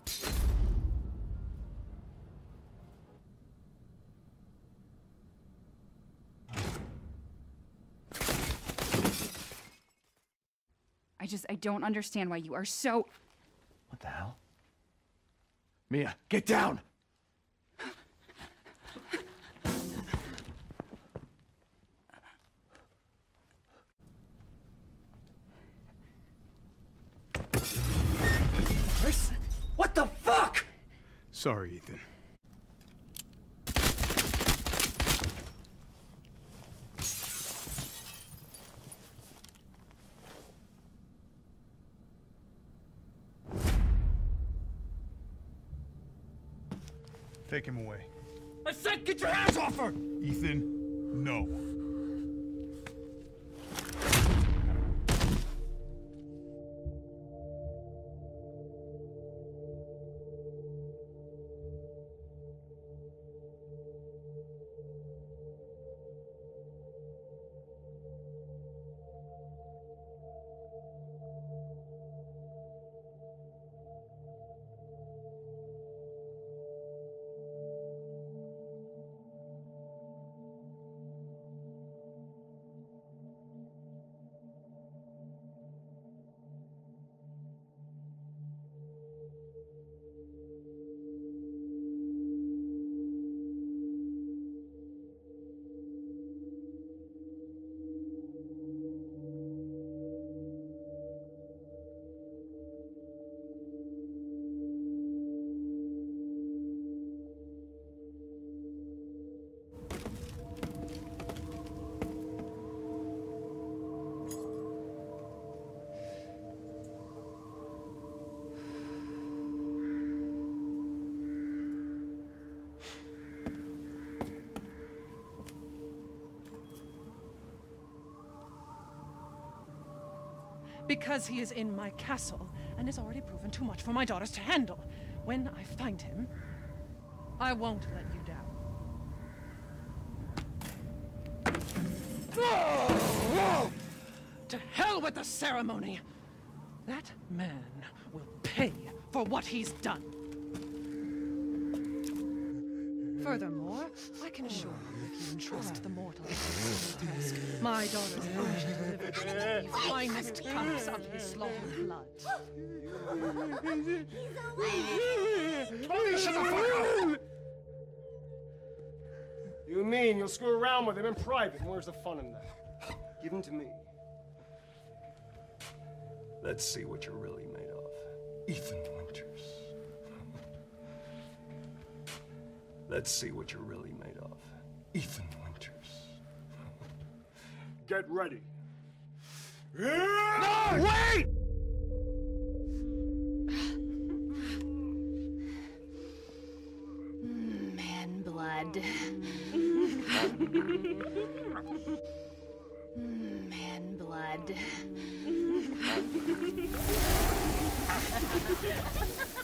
I don't understand why you are so... What the hell? Mia, get down! Chris? What the fuck? Sorry, Ethan. Take him away. I said get your hands off her! Ethan, no. Because he is in my castle and has already proven too much for my daughters to handle. When I find him, I won't let you down. To hell with the ceremony! That man will pay for what he's done. Furthermore, I can assure you if you entrust the mortal to this task, my daughters will deliver the finest cups of his slaughtered blood. Tony, shut the fuck up! You mean you'll screw around with him in private? Where's the fun in that? Give him to me. Let's see what you're really made of. Ethan Winters. Let's see what you're really made of. Ethan Winters. Get ready. No, wait! Man blood. Man blood.